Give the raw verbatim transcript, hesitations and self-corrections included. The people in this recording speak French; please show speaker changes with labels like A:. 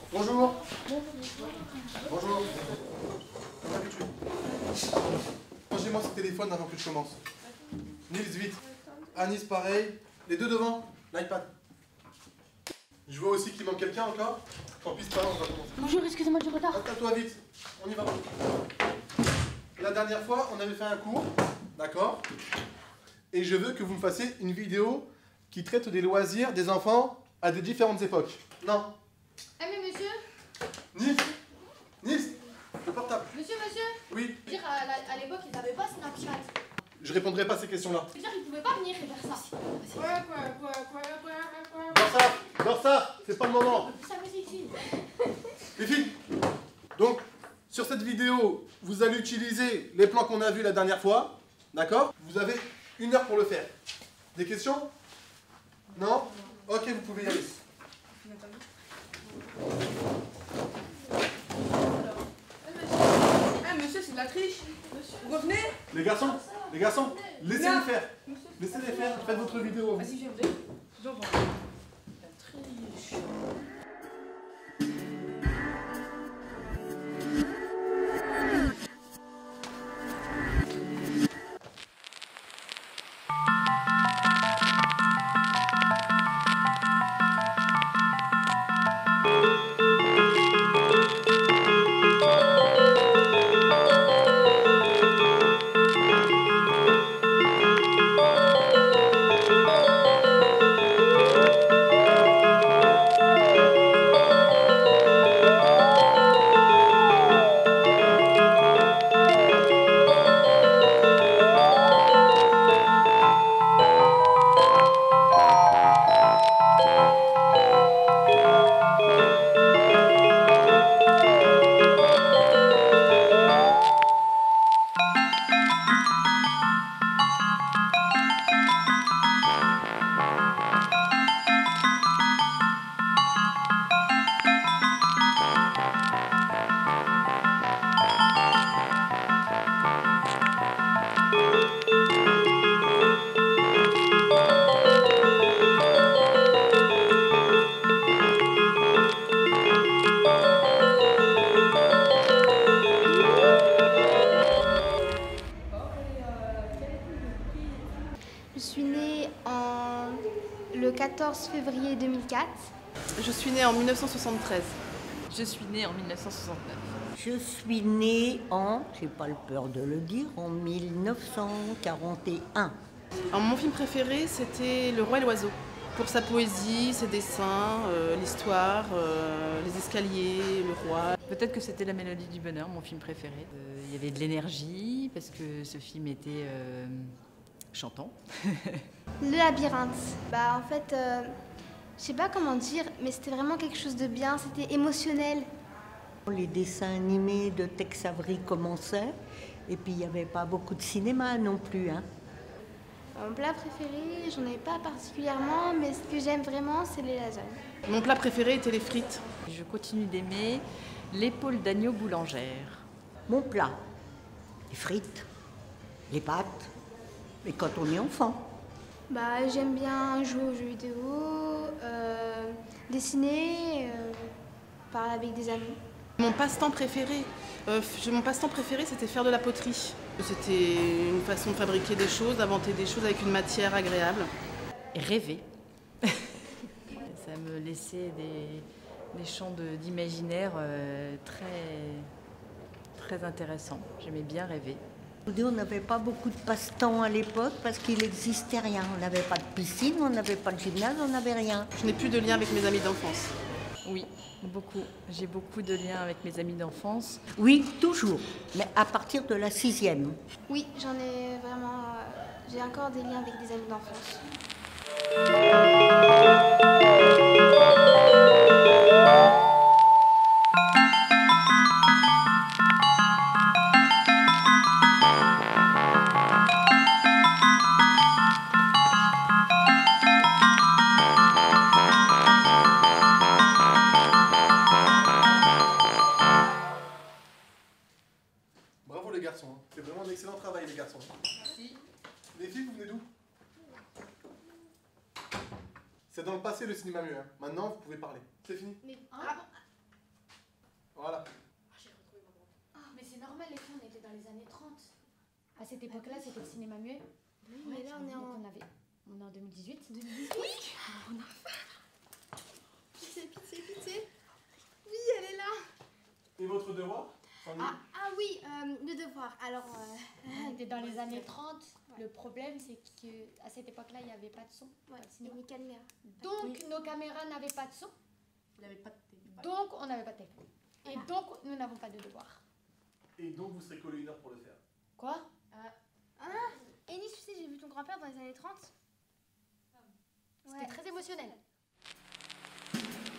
A: Bonjour. Bonjour. Comment vas-tu? Rangez-moi ce téléphone avant que je commence. Nils, vite. Anis, pareil. Les deux devant. L'iPad. Je vois aussi qu'il manque quelqu'un encore. Tant pis, c'est pas grave, on va commencer.
B: Bonjour, excusez-moi du retard.
A: Attends-toi vite. On y va. La dernière fois, on avait fait un cours. D'accord? Et je veux que vous me fassiez une vidéo qui traite des loisirs des enfants à des différentes époques. Non.
B: Eh mais monsieur.
A: Nils. Nils. Le portable.
B: Monsieur, monsieur.
A: Oui.
B: Je veux dire, à la- à l'époque, ils n'avaient pas Snapchat.
A: Je répondrai pas à ces questions-là.
B: Je veux dire, ils pouvaient pas venir et faire ça.
C: Quoi, quoi, quoi, quoi, quoi, quoi.
A: Dorsaf, Dorsaf, c'est pas le moment.
B: Ça me c'est ici.
A: Les filles. Donc, sur cette vidéo, vous allez utiliser les plans qu'on a vus la dernière fois. D'accord? Vous avez une heure pour le faire. Des questions? Non? Ok, vous pouvez y aller.
C: Eh monsieur, c'est de la triche. Vous revenez?
A: Les garçons, les garçons, laissez-les faire. Laissez-les faire, faites votre vidéo.
C: Vas-y, viens, viens. Viens, viens. La triche.
D: Je suis née en... le quatorze février deux mille quatre.
C: Je suis née en mille neuf cent soixante-treize.
E: Je suis née en mille neuf cent soixante-neuf.
F: Je suis née en, j'ai pas le peur de le dire, en mille neuf cent quarante et un.
C: Alors, mon film préféré, c'était Le Roi et l'Oiseau. Pour sa poésie, ses dessins, euh, l'histoire, euh, les escaliers, le roi.
E: Peut-être que c'était La Mélodie du Bonheur, mon film préféré. Euh, il y avait de l'énergie, parce que ce film était euh, chantant.
D: Le labyrinthe. Bah en fait, euh, je sais pas comment dire, mais c'était vraiment quelque chose de bien, c'était émotionnel.
F: Les dessins animés de Tex Avery commençaient, et puis il n'y avait pas beaucoup de cinéma non plus. Hein.
D: Mon plat préféré, j'en ai pas particulièrement, mais ce que j'aime vraiment, c'est les lasagnes.
C: Mon plat préféré était les frites.
E: Je continue d'aimer l'épaule d'agneau boulangère.
F: Mon plat, les frites, les pâtes, et quand on est enfant.
D: Bah j'aime bien jouer aux jeux vidéo, euh, dessiner, euh, parler avec des amis.
C: Mon passe-temps préféré, euh, je- mon passe-temps préféré, c'était faire de la poterie. C'était une façon de fabriquer des choses, d'inventer des choses avec une matière agréable.
E: Et rêver. Ça me laissait des, des champs de- d'imaginaire euh, très, très intéressants. J'aimais bien rêver.
F: On n'avait pas beaucoup de passe-temps à l'époque parce qu'il n'existait rien. On n'avait pas de piscine, on n'avait pas de gymnase, on n'avait rien.
C: Je n'ai plus de lien avec mes amis d'enfance.
E: Oui, beaucoup. J'ai beaucoup de liens avec mes amis d'enfance.
F: Oui, toujours, mais à partir de la sixième.
D: Oui, j'en ai vraiment... euh, j'ai encore des liens avec des amis d'enfance.
A: Bravo les garçons. C'est vraiment un excellent travail les garçons.
C: Merci.
A: Les filles, vous venez d'où? C'est dans le passé le cinéma muet. Hein. Maintenant, vous pouvez parler. C'est fini.
D: Mais,
C: Ah.
G: dans les années trente. À cette époque-là, c'était le cinéma muet.
D: Oui, mais là, on est en...
G: On, avait... on est en deux mille dix-huit.
D: deux mille dix-huit. Oui. On a... Pitié, pitié, pitié. Oui, elle est là.
A: Et votre devoir?
D: Ah, ah oui, euh, le devoir. Alors, euh...
G: On était dans les années trente. Ouais. Le problème, c'est qu'à cette époque-là, il n'y avait pas de son.
D: Ouais, et ni caméra.
G: Donc, oui. Nos caméras n'avaient pas de son.
C: Il n'y avait pas de téléphone.
G: Donc, on n'avait pas de téléphone. Et ah. donc, nous n'avons pas de devoir.
A: Et donc, vous serez collé une heure pour le faire.
G: Quoi?
D: Ah, ah Ennis, tu sais, j'ai vu ton grand-père dans les années trente.
G: C'était ouais. très émotionnel.